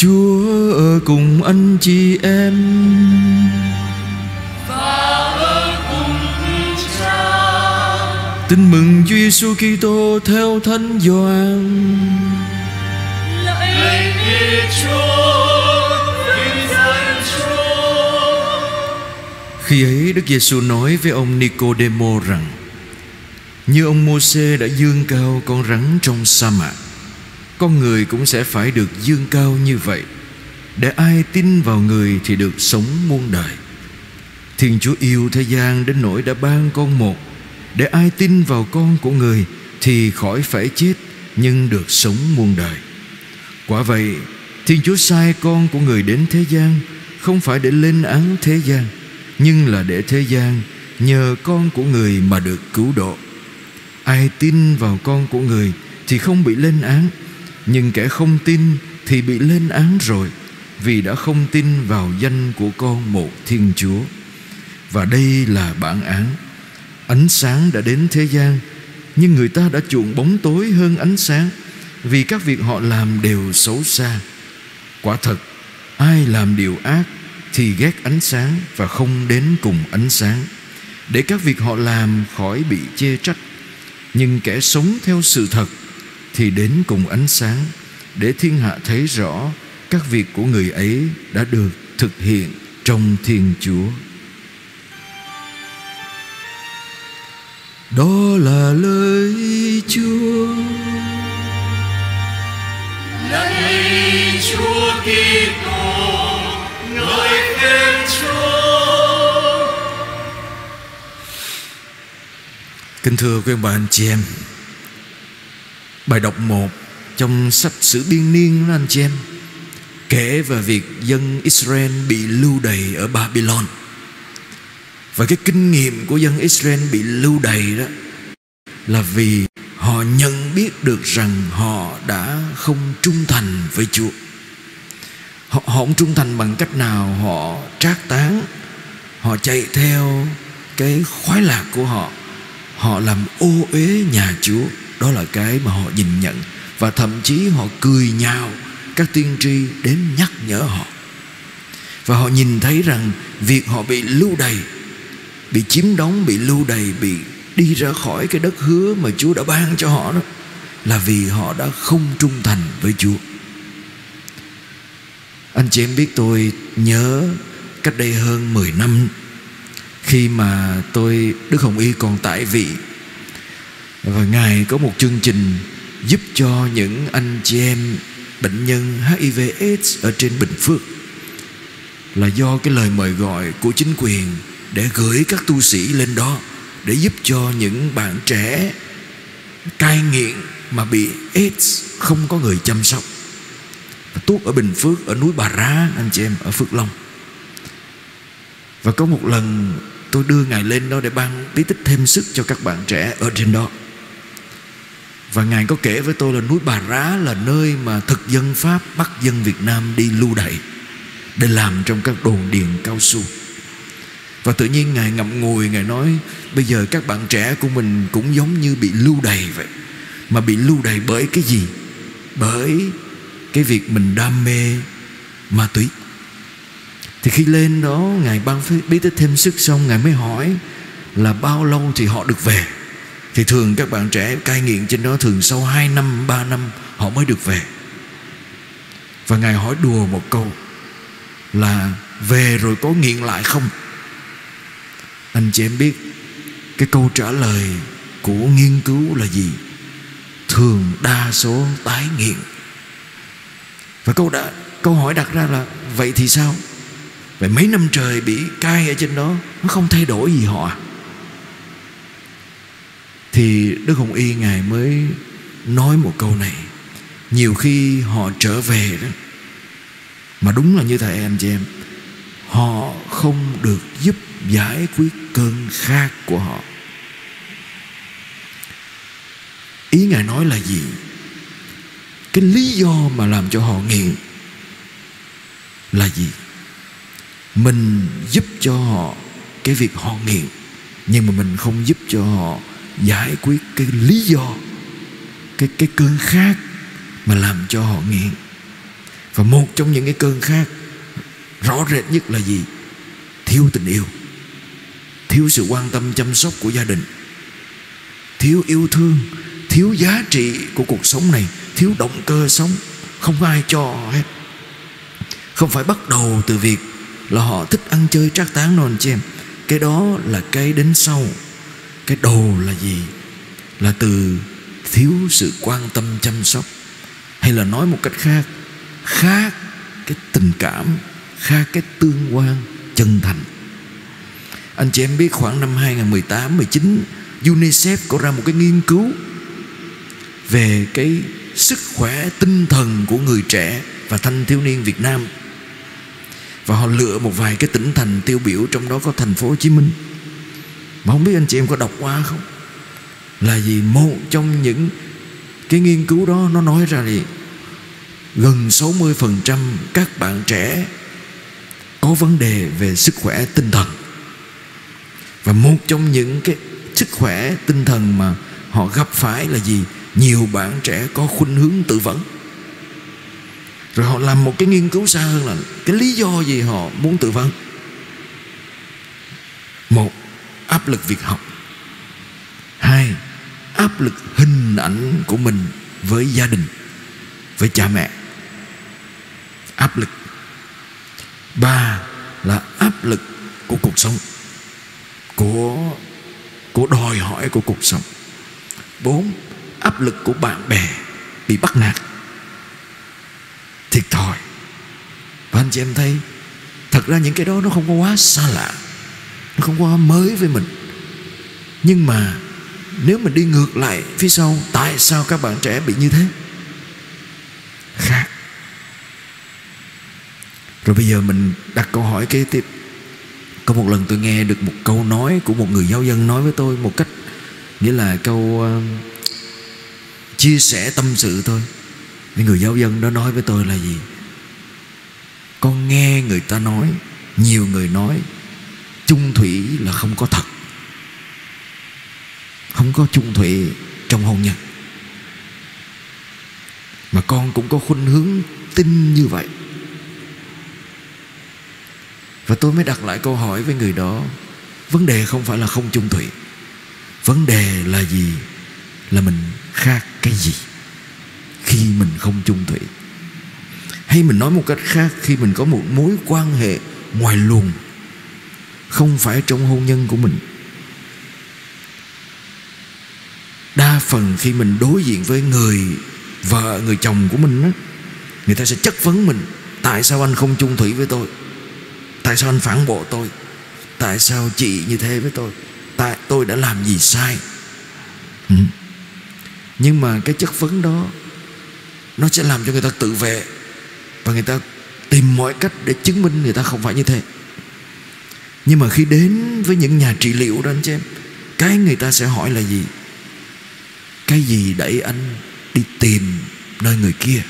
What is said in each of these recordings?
Chúa ở cùng anh chị em và ở cùng Cha. Tin mừng Chúa Giêsu Kitô theo Thánh Gioan. Lạy Chúa, vinh danh Chúa. Khi ấy Đức Giêsu nói với ông Nicôđêmô rằng: như ông Mô-sê đã dương cao con rắn trong sa mạc, con người cũng sẽ phải được dương cao như vậy, để ai tin vào người thì được sống muôn đời. Thiên Chúa yêu thế gian đến nỗi đã ban con một, để ai tin vào con của người thì khỏi phải chết, nhưng được sống muôn đời. Quả vậy, Thiên Chúa sai con của người đến thế gian, không phải để lên án thế gian, nhưng là để thế gian nhờ con của người mà được cứu độ. Ai tin vào con của người thì không bị lên án, nhưng kẻ không tin thì bị lên án rồi, vì đã không tin vào danh của con một Thiên Chúa. Và đây là bản án: ánh sáng đã đến thế gian, nhưng người ta đã chuộng bóng tối hơn ánh sáng, vì các việc họ làm đều xấu xa. Quả thật, ai làm điều ác thì ghét ánh sáng và không đến cùng ánh sáng, để các việc họ làm khỏi bị chê trách. Nhưng kẻ sống theo sự thật thì đến cùng ánh sáng, để thiên hạ thấy rõ các việc của người ấy đã được thực hiện trong Thiên Chúa. Đó là lời Chúa. Lạy Chúa Kitô, ngợi khen Chúa. Kính thưa quý ông bà anh chị em, bài đọc 1 trong sách Sử Biên Niên đó anh chị em, kể về việc dân Israel bị lưu đày ở Babylon. Và cái kinh nghiệm của dân Israel bị lưu đày đó là vì họ nhận biết được rằng họ đã không trung thành với Chúa. Họ không trung thành bằng cách nào? Họ trác táng, họ chạy theo cái khoái lạc của họ, họ làm ô uế nhà Chúa. Đó là cái mà họ nhìn nhận. Và thậm chí họ cười nhạo các tiên tri đến nhắc nhở họ. Và họ nhìn thấy rằng việc họ bị lưu đày, bị chiếm đóng, bị lưu đày, bị đi ra khỏi cái đất hứa mà Chúa đã ban cho họ đó, là vì họ đã không trung thành với Chúa. Anh chị em biết, tôi nhớ cách đây hơn 10 năm, khi mà Đức Hồng Y còn tại vị, và Ngài có một chương trình giúp cho những anh chị em bệnh nhân HIV/AIDS ở trên Bình Phước, là do cái lời mời gọi của chính quyền để gửi các tu sĩ lên đó để giúp cho những bạn trẻ cai nghiện mà bị AIDS không có người chăm sóc. Tuốt ở Bình Phước, ở núi Bà Rá anh chị em, ở Phước Long. Và có một lần tôi đưa Ngài lên đó để ban bí tích thêm sức cho các bạn trẻ ở trên đó. Và Ngài có kể với tôi là núi Bà Rá là nơi mà thực dân Pháp bắt dân Việt Nam đi lưu đày để làm trong các đồn điền cao su. Và tự nhiên Ngài ngậm ngùi, Ngài nói bây giờ các bạn trẻ của mình cũng giống như bị lưu đày vậy. Mà bị lưu đày bởi cái gì? Bởi cái việc mình đam mê ma túy. Thì khi lên đó, Ngài ban bí tích thêm sức xong, Ngài mới hỏi là bao lâu thì họ được về. Thì thường các bạn trẻ cai nghiện trên đó thường sau 2 năm, 3 năm họ mới được về. Và Ngài hỏi đùa một câu là về rồi có nghiện lại không? Anh chị em biết cái câu trả lời của nghiên cứu là gì? Thường đa số tái nghiện. Và câu hỏi đặt ra là vậy thì sao? Vậy mấy năm trời bị cai ở trên đó, nó không thay đổi gì họ à? Thì Đức Hồng Y Ngài mới nói một câu này: nhiều khi họ trở về đó, mà đúng là như thế anh chị em, họ không được giúp giải quyết cơn khát của họ. Ý Ngài nói là gì? Cái lý do mà làm cho họ nghiện là gì? Mình giúp cho họ cái việc họ nghiện, nhưng mà mình không giúp cho họ giải quyết cái lý do, cái cơn khát mà làm cho họ nghiện. Và một trong những cái cơn khát rõ rệt nhất là gì? Thiếu tình yêu, thiếu sự quan tâm chăm sóc của gia đình, thiếu yêu thương, thiếu giá trị của cuộc sống này, thiếu động cơ sống. Không ai cho hết. Không phải bắt đầu từ việc là họ thích ăn chơi trác táng đâu anh chị em. Cái đó là cái đến sau. Cái đầu là gì? Là từ thiếu sự quan tâm chăm sóc. Hay là nói một cách khác, khác cái tình cảm, khác cái tương quan chân thành. Anh chị em biết khoảng năm 2018-19, UNICEF có ra một cái nghiên cứu về cái sức khỏe tinh thần của người trẻ và thanh thiếu niên Việt Nam. Và họ lựa một vài cái tỉnh thành tiêu biểu, trong đó có thành phố Hồ Chí Minh. Mà không biết anh chị em có đọc qua không? Là gì? Một trong những cái nghiên cứu đó nó nói ra thì gần 60% các bạn trẻ có vấn đề về sức khỏe tinh thần. Và một trong những cái sức khỏe tinh thần mà họ gặp phải là gì? Nhiều bạn trẻ có khuynh hướng tự vẫn. Rồi họ làm một cái nghiên cứu xa hơn là cái lý do gì họ muốn tự vấn. Một, áp lực việc học. Hai, áp lực hình ảnh của mình với gia đình, với cha mẹ. Áp lực. Ba là áp lực của cuộc sống, của đòi hỏi của cuộc sống. Bốn, áp lực của bạn bè bị bắt nạt, thiệt thòi. Và anh chị em thấy, thật ra những cái đó nó không có quá xa lạ, nó không quá mới với mình. Nhưng mà nếu mình đi ngược lại phía sau, tại sao các bạn trẻ bị như thế? Khác. Rồi bây giờ mình đặt câu hỏi kế tiếp. Có một lần tôi nghe được một câu nói của một người giáo dân nói với tôi một cách, nghĩa là câu chia sẻ tâm sự thôi. Cái người giáo dân đó nói với tôi là gì? Con nghe người ta nói, nhiều người nói chung thủy là không có thật, không có chung thủy trong hôn nhân. Mà con cũng có khuynh hướng tin như vậy. Và tôi mới đặt lại câu hỏi với người đó. Vấn đề không phải là không chung thủy. Vấn đề là gì? Là mình khác cái gì khi mình không chung thủy? Hay mình nói một cách khác, khi mình có một mối quan hệ ngoài luồng, không phải trong hôn nhân của mình. Đa phần khi mình đối diện với người vợ, người chồng của mình á, người ta sẽ chất vấn mình: tại sao anh không chung thủy với tôi? Tại sao anh phản bội tôi? Tại sao chị như thế với tôi? Tại tôi đã làm gì sai? Nhưng mà cái chất vấn đó nó sẽ làm cho người ta tự vệ, và người ta tìm mọi cách để chứng minh người ta không phải như thế. Nhưng mà khi đến với những nhà trị liệu đó anh chị em, cái người ta sẽ hỏi là gì? Cái gì đẩy anh đi tìm nơi người kia?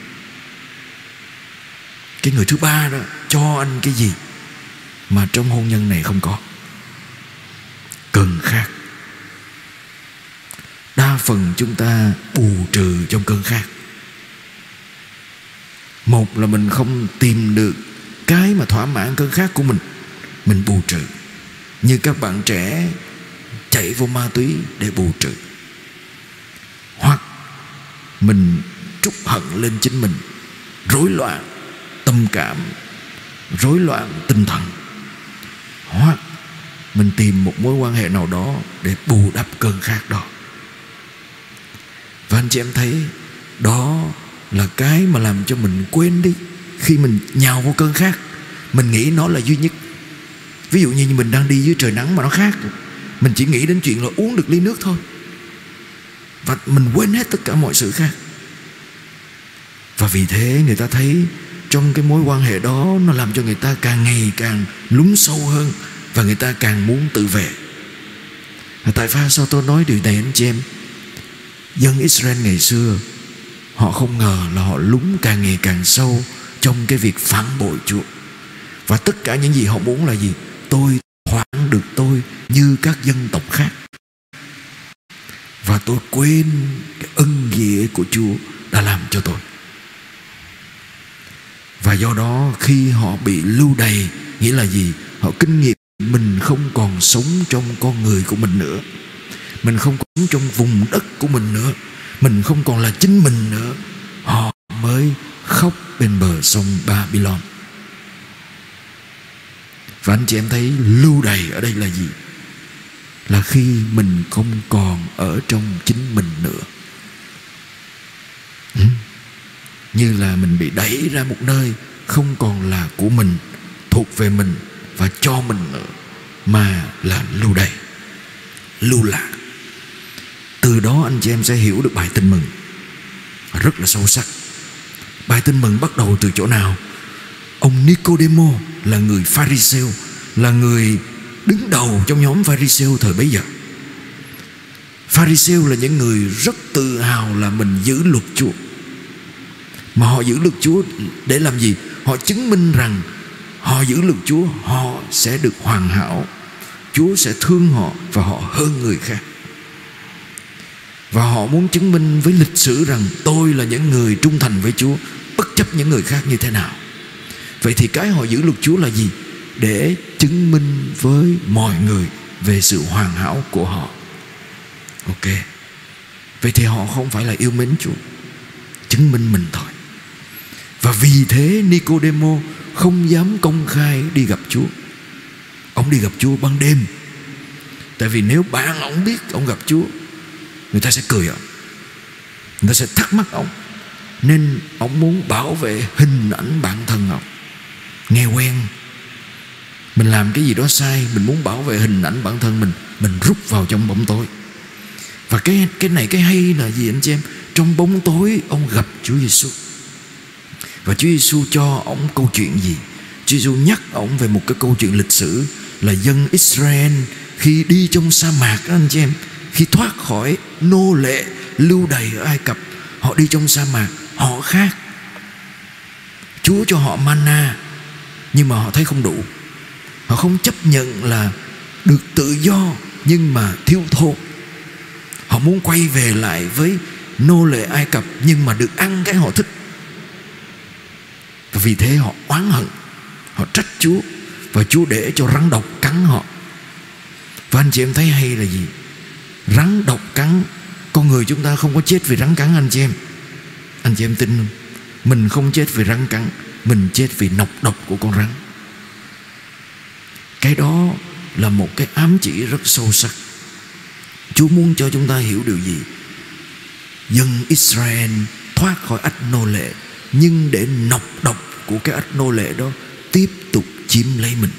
Cái người thứ ba đó cho anh cái gì mà trong hôn nhân này không có? Cơn khát. Đa phần chúng ta bù trừ trong cơn khát. Một là mình không tìm được cái mà thỏa mãn cơn khát của mình bù trừ. Như các bạn trẻ chạy vô ma túy để bù trừ. Hoặc mình trút hận lên chính mình, rối loạn tâm cảm, rối loạn tinh thần. Hoặc mình tìm một mối quan hệ nào đó để bù đắp cơn khát đó. Và anh chị em thấy, đó là cái mà làm cho mình quên đi. Khi mình nhào vô cơn khát, mình nghĩ nó là duy nhất. Ví dụ như mình đang đi dưới trời nắng mà nó khát, mình chỉ nghĩ đến chuyện là uống được ly nước thôi, và mình quên hết tất cả mọi sự khác. Và vì thế người ta thấy trong cái mối quan hệ đó, nó làm cho người ta càng ngày càng lún sâu hơn, và người ta càng muốn tự vệ. Tại sao tôi nói điều này anh chị em? Dân Israel ngày xưa, họ không ngờ là họ lún càng ngày càng sâu trong cái việc phản bội Chúa. Và tất cả những gì họ muốn là gì? Tôi thoát được tôi như các dân tộc khác, và tôi quên cái ân nghĩa của Chúa đã làm cho tôi. Và do đó khi họ bị lưu đày, nghĩa là gì? Họ kinh nghiệm mình không còn sống trong con người của mình nữa, mình không còn sống trong vùng đất của mình nữa, mình không còn là chính mình nữa, họ mới khóc bên bờ sông Babylon. Và anh chị em thấy lưu đày ở đây là gì? Là khi mình không còn ở trong chính mình nữa. Như là mình bị đẩy ra một nơi không còn là của mình, thuộc về mình và cho mình nữa, mà là lưu đày, lưu lạc. Từ đó anh chị em sẽ hiểu được bài tin mừng rất là sâu sắc. Bài tin mừng bắt đầu từ chỗ nào? Ông Nicodemo là người Pharisêu, là người đứng đầu trong nhóm Pharisêu thời bấy giờ. Pharisêu là những người rất tự hào là mình giữ luật Chúa. Mà họ giữ luật Chúa để làm gì? Họ chứng minh rằng họ giữ luật Chúa, họ sẽ được hoàn hảo, Chúa sẽ thương họ và họ hơn người khác. Và họ muốn chứng minh với lịch sử rằng tôi là những người trung thành với Chúa, bất chấp những người khác như thế nào. Vậy thì cái họ giữ luật Chúa là gì? Để chứng minh với mọi người về sự hoàn hảo của họ. Ok. Vậy thì họ không phải là yêu mến Chúa, chứng minh mình thôi. Và vì thế Nicodemo không dám công khai đi gặp Chúa. Ông đi gặp Chúa ban đêm. Tại vì nếu bạn ông biết ông gặp Chúa, người ta sẽ cười ông, người ta sẽ thắc mắc ông. Nên ông muốn bảo vệ hình ảnh bản thân ông. Nghe quen, mình làm cái gì đó sai, mình muốn bảo vệ hình ảnh bản thân mình rút vào trong bóng tối. Và cái này cái hay là gì anh chị em? Trong bóng tối ông gặp Chúa Giêsu. Và Chúa Giêsu cho ông câu chuyện gì? Chúa Giêsu nhắc ông về một cái câu chuyện lịch sử là dân Israel khi đi trong sa mạc đó anh chị em, khi thoát khỏi nô lệ lưu đày ở Ai Cập, họ đi trong sa mạc, họ khác. Chúa cho họ manna, nhưng mà họ thấy không đủ. Họ không chấp nhận là được tự do nhưng mà thiếu thốn. Họ muốn quay về lại với nô lệ Ai Cập nhưng mà được ăn cái họ thích. Và vì thế họ oán hận, họ trách Chúa, và Chúa để cho rắn độc cắn họ. Và anh chị em thấy hay là gì? Rắn độc cắn. Con người chúng ta không có chết vì rắn cắn anh chị em. Anh chị em tin không? Mình không chết vì rắn cắn, mình chết vì nọc độc của con rắn. Cái đó là một cái ám chỉ rất sâu sắc. Chúa muốn cho chúng ta hiểu điều gì? Dân Israel thoát khỏi ách nô lệ, nhưng để nọc độc của cái ách nô lệ đó tiếp tục chiếm lấy mình.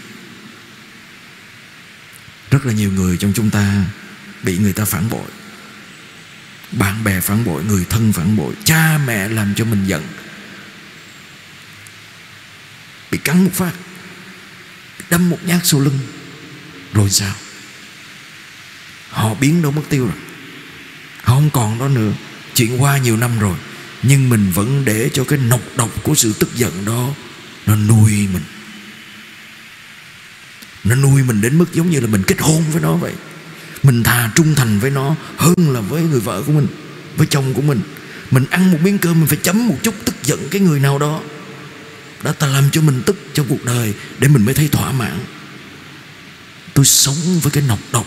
Rất là nhiều người trong chúng ta bị người ta phản bội, bạn bè phản bội, người thân phản bội, cha mẹ làm cho mình giận, bị cắn một phát, đâm một nhát sau lưng, rồi sao? Họ biến đâu mất tiêu rồi, họ không còn đó nữa. Chuyện qua nhiều năm rồi, nhưng mình vẫn để cho cái nọc độc của sự tức giận đó nó nuôi mình. Nó nuôi mình đến mức giống như là mình kết hôn với nó vậy. Mình thà trung thành với nó hơn là với người vợ của mình, với chồng của mình. Mình ăn một miếng cơm mình phải chấm một chút tức giận cái người nào đó đã làm cho mình tức trong cuộc đời, để mình mới thấy thỏa mãn. Tôi sống với cái nọc độc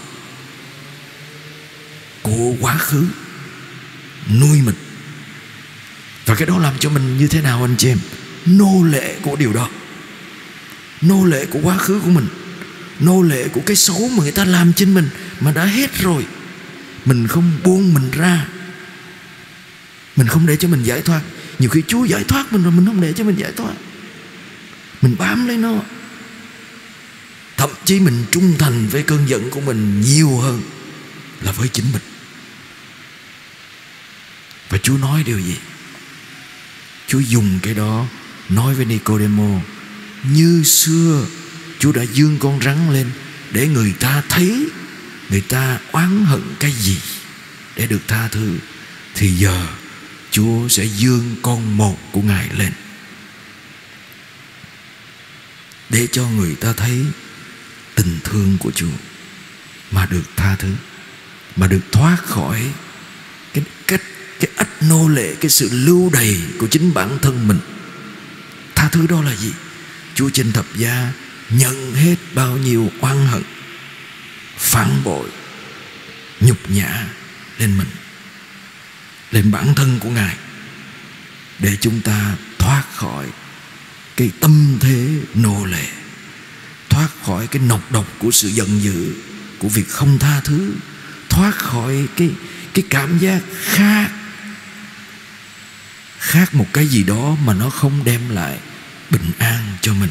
của quá khứ nuôi mình. Và cái đó làm cho mình như thế nào anh chị em? Nô lệ của điều đó, nô lệ của quá khứ của mình, nô lệ của cái xấu mà người ta làm trên mình mà đã hết rồi. Mình không buông mình ra, mình không để cho mình giải thoát. Nhiều khi Chúa giải thoát mình rồi, mình không để cho mình giải thoát, mình bám lấy nó. Thậm chí mình trung thành với cơn giận của mình nhiều hơn là với chính mình. Và Chúa nói điều gì? Chúa dùng cái đó nói với Nicodemo. Như xưa Chúa đã giương con rắn lên để người ta thấy người ta oán hận cái gì để được tha thứ, thì giờ Chúa sẽ giương con một của Ngài lên để cho người ta thấy tình thương của Chúa, mà được tha thứ, mà được thoát khỏi cái ách nô lệ, cái sự lưu đày của chính bản thân mình. Tha Tha thứ đó là gì? Chúa trên thập giá nhận hết bao nhiêu oán hận, phản bội, nhục nhã lên mình, lên bản thân của Ngài, để chúng ta thoát khỏi cái tâm thế nô lệ, thoát khỏi cái nọc độc của sự giận dữ, của việc không tha thứ, thoát khỏi cái cảm giác khác một cái gì đó mà nó không đem lại bình an cho mình.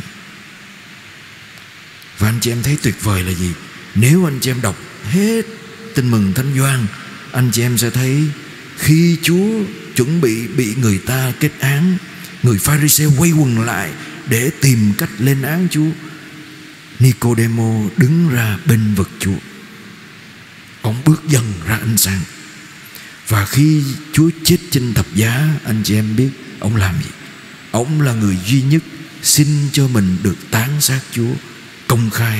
Và anh chị em thấy tuyệt vời là gì? Nếu anh chị em đọc hết Tin Mừng Thánh Gioan, anh chị em sẽ thấy khi Chúa chuẩn bị người ta kết án, người Pha-ri-sêu quay quần lại để tìm cách lên án Chúa. Nicodemo đứng ra bên vực Chúa. Ông bước dần ra ánh sáng. Và khi Chúa chết trên thập giá, anh chị em biết ông làm gì? Ông là người duy nhất xin cho mình được tán xác Chúa công khai.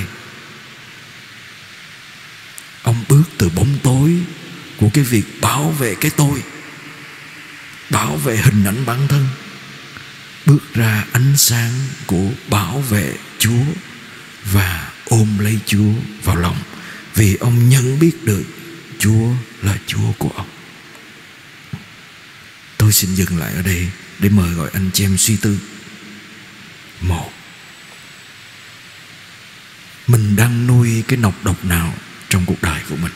Ông bước từ bóng tối của cái việc bảo vệ cái tôi, bảo vệ hình ảnh bản thân, bước ra ánh sáng của bảo vệ Chúa và ôm lấy Chúa vào lòng, vì ông nhận biết được Chúa là Chúa của ông. Tôi xin dừng lại ở đây để mời gọi anh chị em suy tư. Một, mình đang nuôi cái nọc độc nào trong cuộc đời của mình?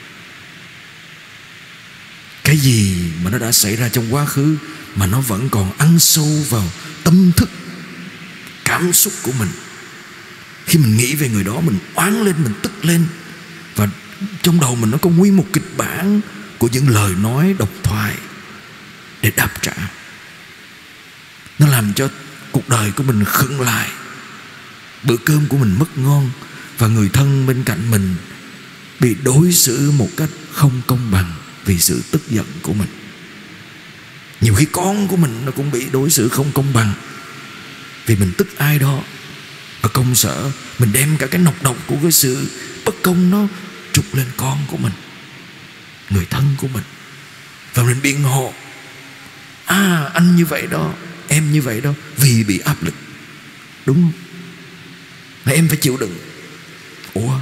Cái gì mà nó đã xảy ra trong quá khứ mà nó vẫn còn ăn sâu vào tâm thức, cảm xúc của mình? Khi mình nghĩ về người đó, mình oán lên, mình tức lên, và trong đầu mình nó có nguyên một kịch bản của những lời nói độc thoại để đáp trả. Nó làm cho cuộc đời của mình khựng lại, bữa cơm của mình mất ngon, và người thân bên cạnh mình bị đối xử một cách không công bằng vì sự tức giận của mình. Nhiều khi con của mình nó cũng bị đối xử không công bằng vì mình tức ai đó. Ở công sở, mình đem cả cái nọc độc của cái sự bất công nó trút lên con của mình, người thân của mình, và mình biện hộ: anh như vậy đó, em như vậy đó, vì bị áp lực, đúng không? Mà em phải chịu đựng. Ủa,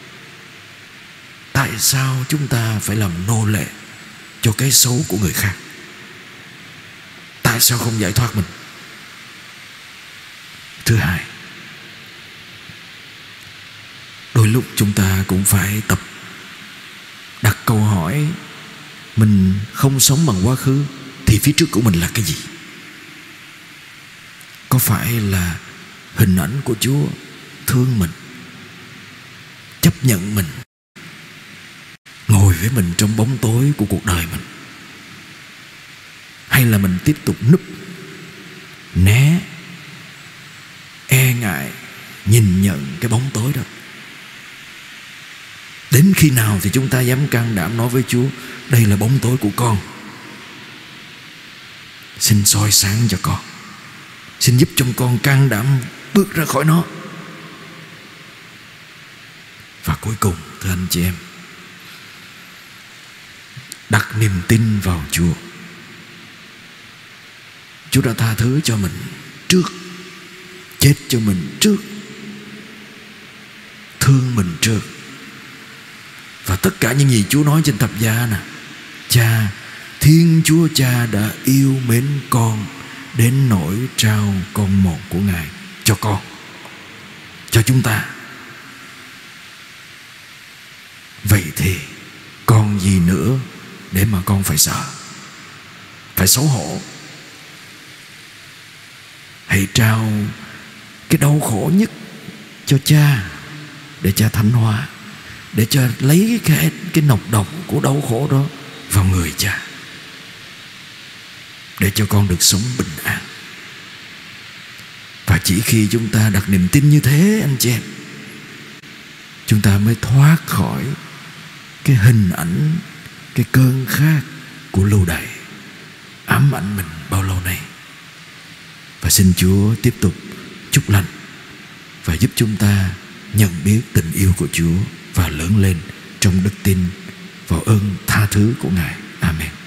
tại sao chúng ta phải làm nô lệ cho cái xấu của người khác? Tại sao không giải thoát mình? Thứ hai, đôi lúc chúng ta cũng phải tập đặt câu hỏi: mình không sống bằng quá khứ thì phía trước của mình là cái gì? Có phải là hình ảnh của Chúa thương mình, chấp nhận mình, ngồi với mình trong bóng tối của cuộc đời mình? Hay là mình tiếp tục núp, né, e ngại nhìn nhận cái bóng tối đó? Đến khi nào thì chúng ta dám can đảm nói với Chúa: đây là bóng tối của con, xin soi sáng cho con, xin giúp cho con can đảm bước ra khỏi nó. Và cuối cùng, thưa anh chị em, đặt niềm tin vào Chúa. Chúa đã tha thứ cho mình trước, chết cho mình trước, thương mình trước. Và tất cả những gì Chúa nói trên thập giá nè: Cha, Thiên Chúa Cha đã yêu mến con đến nỗi trao con một của Ngài cho con, cho chúng ta. Vậy thì còn gì nữa để mà con phải sợ, phải xấu hổ? Hãy trao cái đau khổ nhất cho Cha, để Cha thánh hóa, để cho lấy cái nọc độc của đau khổ đó vào người Cha, để cho con được sống bình an. Và chỉ khi chúng ta đặt niềm tin như thế, anh chị em, chúng ta mới thoát khỏi cái hình ảnh, cái cơn khát của lưu đày ám ảnh mình bao lâu nay. Và xin Chúa tiếp tục chúc lành và giúp chúng ta nhận biết tình yêu của Chúa và lớn lên trong đức tin vào ơn tha thứ của Ngài. Amen.